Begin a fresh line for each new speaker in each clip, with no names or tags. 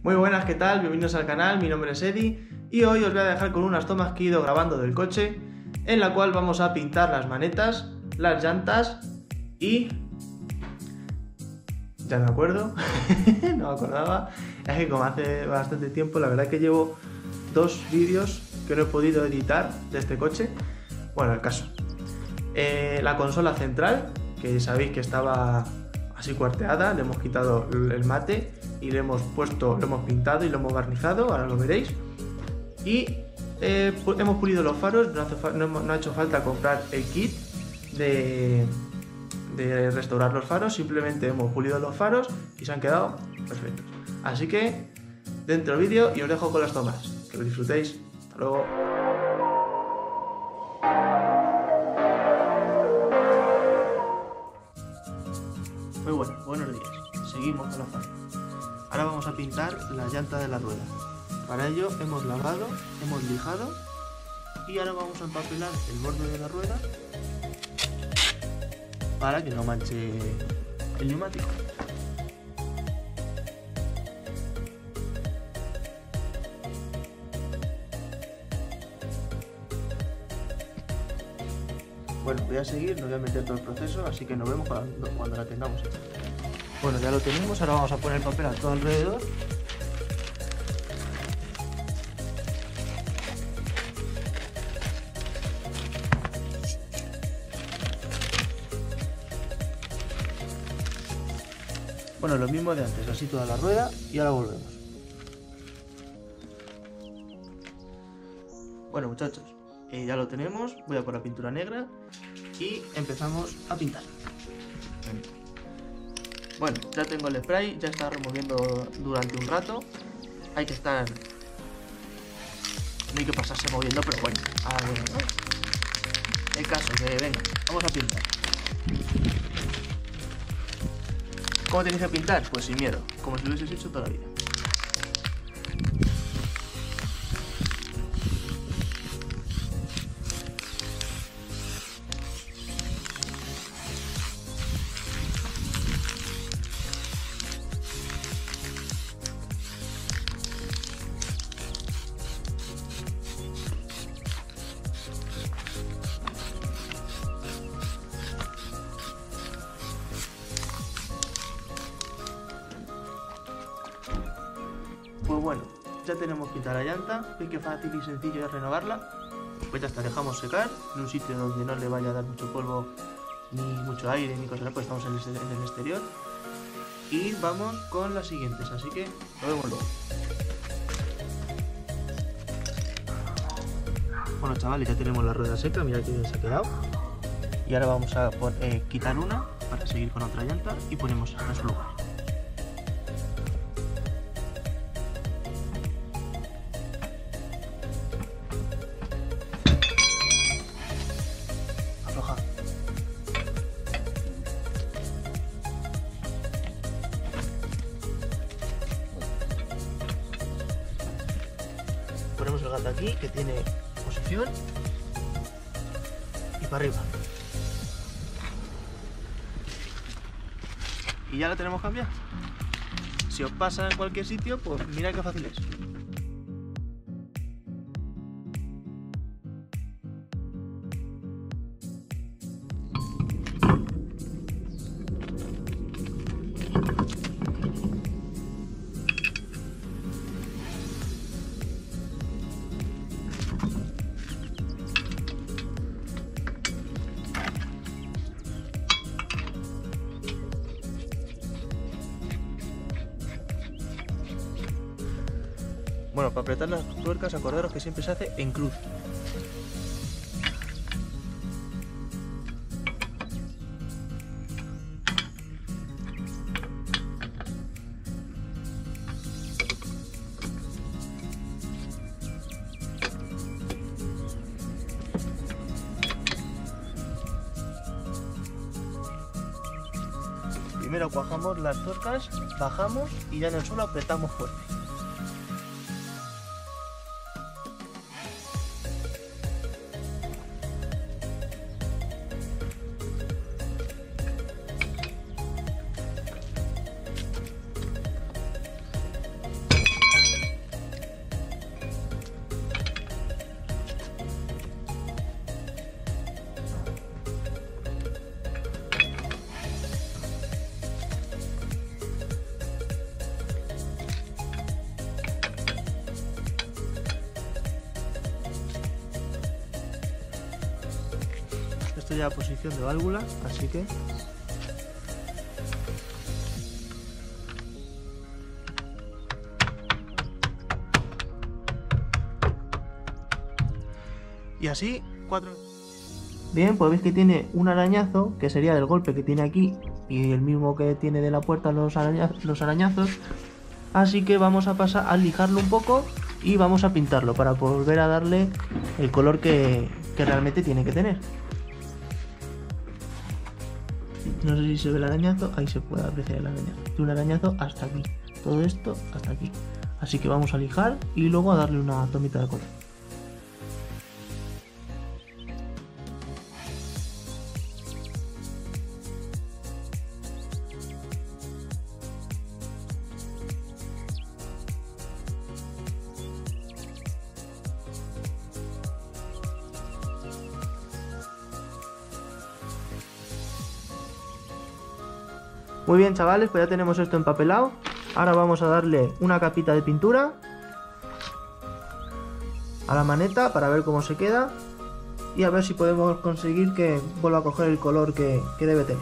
Muy buenas, ¿qué tal? Bienvenidos al canal, mi nombre es Eddie y hoy os voy a dejar con unas tomas que he ido grabando del coche, en la cual vamos a pintar las manetas, las llantas y... ya me acuerdo, no me acordaba, es que como hace bastante tiempo, la verdad que llevo dos vídeos que no he podido editar de este coche. Bueno, el caso, la consola central, que sabéis que estaba así cuarteada, le hemos quitado el mate y le hemos puesto, lo hemos pintado y lo hemos barnizado, ahora lo veréis. Y hemos pulido los faros, no ha hecho falta comprar el kit de restaurar los faros, simplemente hemos pulido los faros y se han quedado perfectos. Así que dentro del vídeo y os dejo con las tomas, que lo disfrutéis. Hasta luego. Muy buenos días, seguimos con la faros. Ahora vamos a pintar la llanta de la rueda. Para ello hemos lavado, hemos lijado y ahora vamos a empapelar el borde de la rueda para que no manche el neumático. Bueno, voy a seguir, no voy a meter todo el proceso, así que nos vemos cuando la tengamos hecha. Bueno, ya lo tenemos, ahora vamos a poner el papel a todo alrededor. Bueno, lo mismo de antes, así toda la rueda y ahora volvemos. Bueno, muchachos, ya lo tenemos, voy a por la pintura negra y empezamos a pintar. Bueno, ya tengo el spray, ya está removiendo durante un rato. Hay que estar... no hay que pasarse moviendo, pero bueno, ahora bueno, ¿no? El caso que venga, vamos a pintar. ¿Cómo tenéis que pintar? Pues sin miedo, como si lo hubieses hecho toda la vida. Pues bueno, ya tenemos pintada la llanta, veis que fácil y sencillo es renovarla. Pues ya está, dejamos secar en un sitio donde no le vaya a dar mucho polvo, ni mucho aire, ni cosas, pues estamos en el exterior. Y vamos con las siguientes, así que nos vemos luego. Bueno chavales, ya tenemos la rueda seca, mirad que bien se ha quedado. Y ahora vamos a quitar una para seguir con otra llanta y ponemos en su lugar. Ponemos el gato aquí, que tiene posición, y para arriba. Y ya la tenemos cambiada. Si os pasa en cualquier sitio, pues mirad qué fácil es. Bueno, para apretar las tuercas, acordaros que siempre se hace en cruz. Primero cuajamos las tuercas, bajamos y ya en el suelo apretamos fuerte. puesto ya posición de válvula, así que y así 4. Bien, pues veis que tiene un arañazo, que sería del golpe que tiene aquí y el mismo que tiene de la puerta los arañazos. Así que vamos a pasar a lijarlo un poco y vamos a pintarlo para volver a darle el color que realmente tiene que tener. No sé si se ve el arañazo, ahí se puede apreciar el arañazo. De un arañazo hasta aquí, todo esto hasta aquí. Así que vamos a lijar y luego a darle una tomita de color. Muy bien, chavales, pues ya tenemos esto empapelado. Ahora vamos a darle una capita de pintura a la maneta para ver cómo se queda y a ver si podemos conseguir que vuelva a coger el color que debe tener.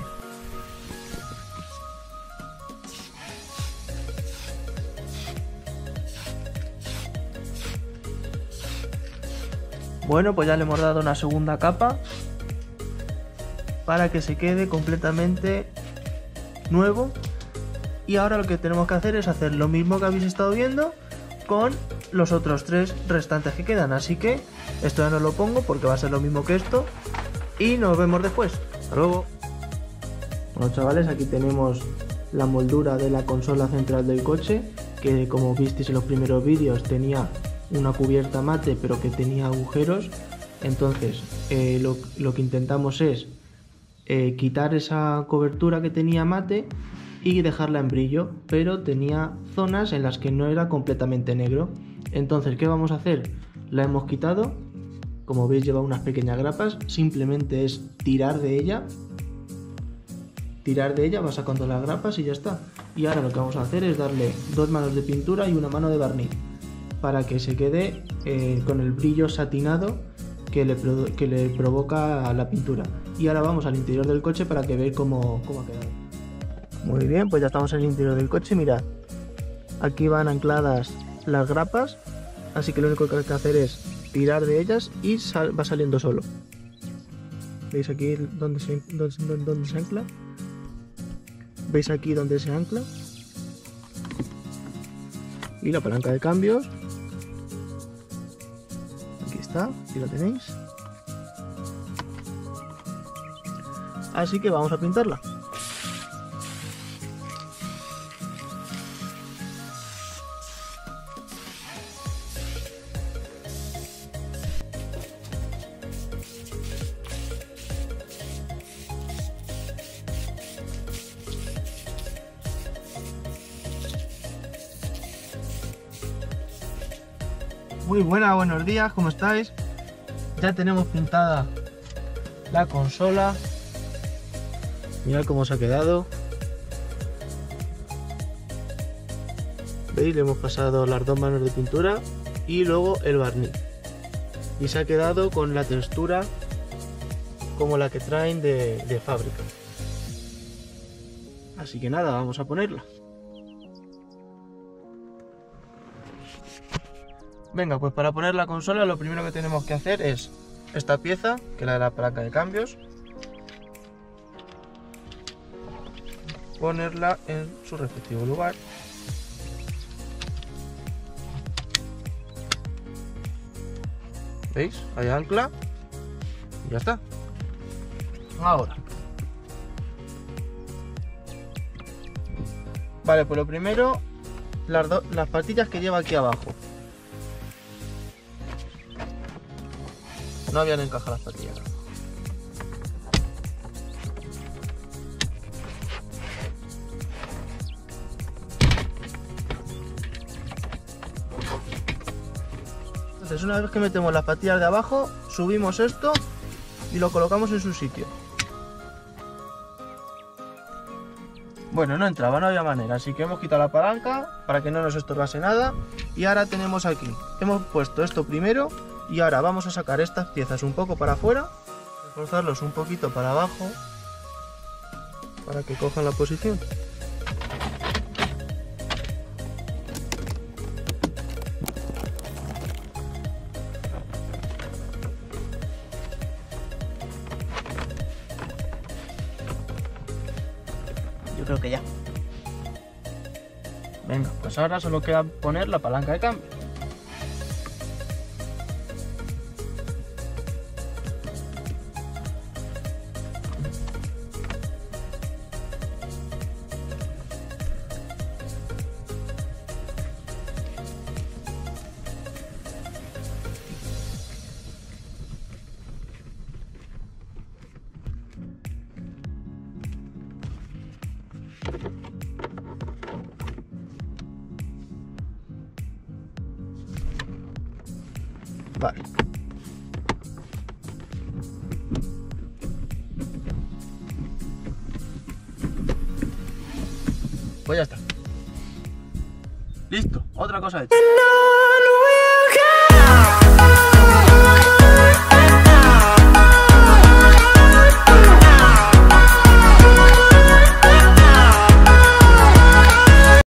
Bueno, pues ya le hemos dado una segunda capa para que se quede completamente nuevo, y ahora lo que tenemos que hacer es hacer lo mismo que habéis estado viendo con los otros 3 restantes que quedan, así que esto ya no lo pongo porque va a ser lo mismo que esto y nos vemos después. Hasta luego. Bueno, chavales, aquí tenemos la moldura de la consola central del coche, que como visteis en los primeros vídeos tenía una cubierta mate pero que tenía agujeros. Entonces lo que intentamos es quitar esa cobertura que tenía mate y dejarla en brillo, pero tenía zonas en las que no era completamente negro. Entonces, ¿qué vamos a hacer? La hemos quitado, como veis lleva unas pequeñas grapas, simplemente es tirar de ella, vas sacando las grapas y ya está. Y ahora lo que vamos a hacer es darle 2 manos de pintura y una mano de barniz para que se quede con el brillo satinado que le provoca la pintura. Y ahora vamos al interior del coche para que veáis cómo ha quedado. Muy bien, pues ya estamos en el interior del coche, mirad. Aquí van ancladas las grapas, así que lo único que hay que hacer es tirar de ellas y va saliendo solo. ¿Veis aquí donde se ancla? ¿Veis aquí donde se ancla? Y la palanca de cambios. Aquí está, aquí la tenéis. Así que vamos a pintarla. Muy buenas, buenos días, ¿cómo estáis? Ya tenemos pintada la consola. Mirad cómo se ha quedado. ¿Veis? Le hemos pasado las 2 manos de pintura y luego el barniz. Y se ha quedado con la textura como la que traen de fábrica. Así que nada, vamos a ponerla. Venga, pues para poner la consola lo primero que tenemos que hacer es esta pieza, que es la de la palanca de cambios, ponerla en su respectivo lugar. ¿Veis? Ahí ancla y ya está. Ahora, vale, pues lo primero, las patillas que lleva aquí abajo. No habían encajado las patillas. Entonces, una vez que metemos las patillas de abajo, subimos esto y lo colocamos en su sitio. Bueno, no entraba, no había manera, así que hemos quitado la palanca para que no nos estorbase nada. Y ahora tenemos aquí, hemos puesto esto primero y ahora vamos a sacar estas piezas un poco para afuera. forzarlos un poquito para abajo para que cojan la posición.
Yo creo que ya. Venga, pues ahora solo queda poner la palanca de cambio.
Vale.
Pues ya está. Listo, otra cosa hecha.